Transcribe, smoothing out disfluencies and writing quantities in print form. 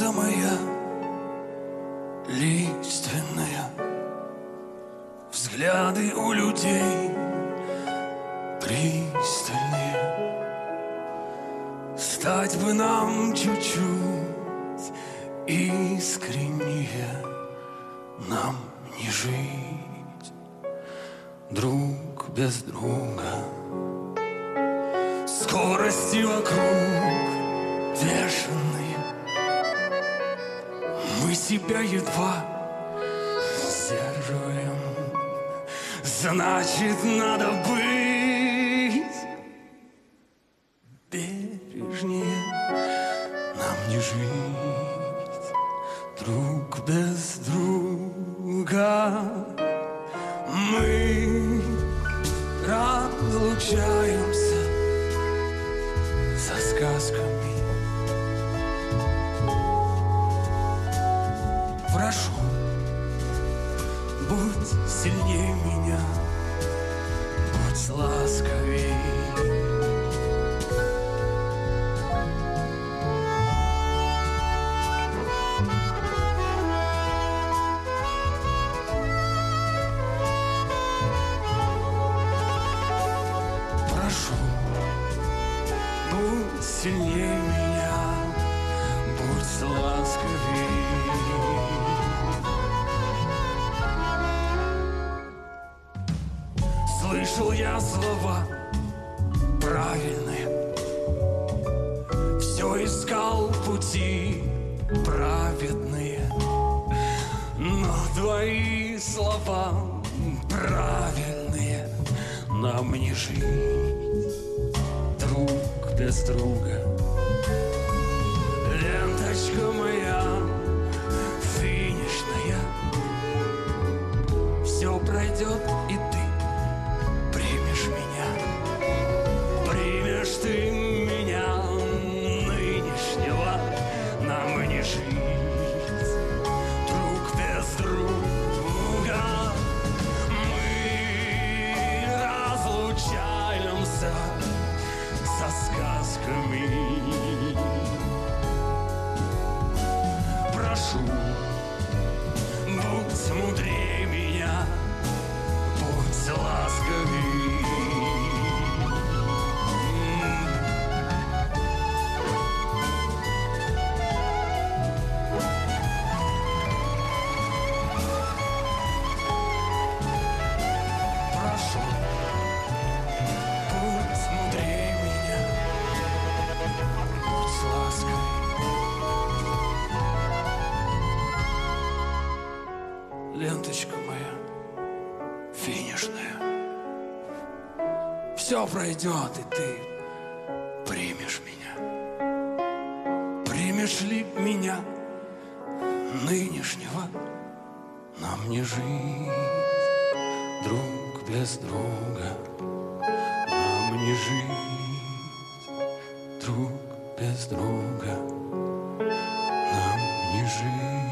роза моя лиственная, взгляды у людей пристальные. Стать бы нам чуть-чуть искреннее, нам не жить друг без друга. Скорости вокруг бешеные, мы себя едва сдерживаем. Значит, надо быть бережнее, нам не жить друг без друга. Мы разлучаемся со сказками. Прошу, будь сильнее меня, будь ласковей. Прошу, будь сильнее меня, будь ласковей. Слышал я слова правильные, все искал пути праведные, но твои слова правильные, нам не жить друг без друга. Ленточка моя финишная, все пройдет, и ты примешь меня. Примешь ты меня нынешнего, нам не жить друг без друга. Мы разлучаемся со сказками. Прошу, будь мудрее меня, будь ласковей. Прошу, будь мудрее меня, будь ласковей. Ленточка моя финишная, все пройдет, и ты примешь меня. Примешь ли меня нынешнего, нам не жить друг без друга. Нам не жить друг без друга. Нам не жить.